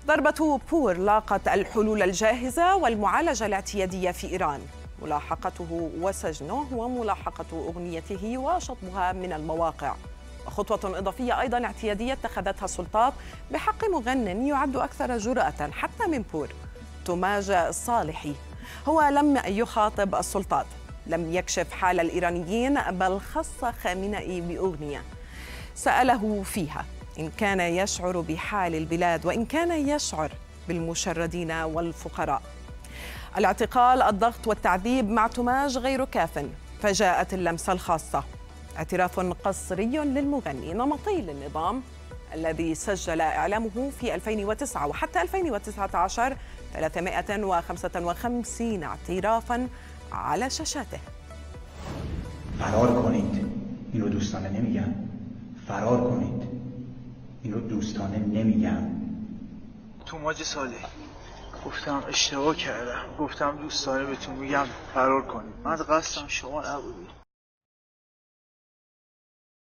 ضربة بور لاقت الحلول الجاهزة والمعالجة الاعتيادية في إيران، ملاحقته وسجنه وملاحقة أغنيته وشطبها من المواقع. وخطوة إضافية أيضا اعتيادية اتخذتها السلطات بحق مغن يعد أكثر جرأة حتى من بور، توماج الصالحي. هو لم يخاطب السلطات، لم يكشف حال الإيرانيين، بل خص خامنئي بأغنية سأله فيها إن كان يشعر بحال البلاد وإن كان يشعر بالمشردين والفقراء. الاعتقال، الضغط والتعذيب مع توماج غير كاف، فجاءت اللمسة الخاصة، اعتراف قصري للمغني نمطي للنظام الذي سجل إعلامه في 2009 وحتى 2019 355 اعترافاً على شاشاته. فرار کنید، اینو دوستانه نمیگم. فرار کنید، اینو دوستانه نمیگم. توماج صالحی، گفتم اشتباه کردم، گفتم دوستانه بهتون میگم فرار کنید. من قصدم شما نبودی.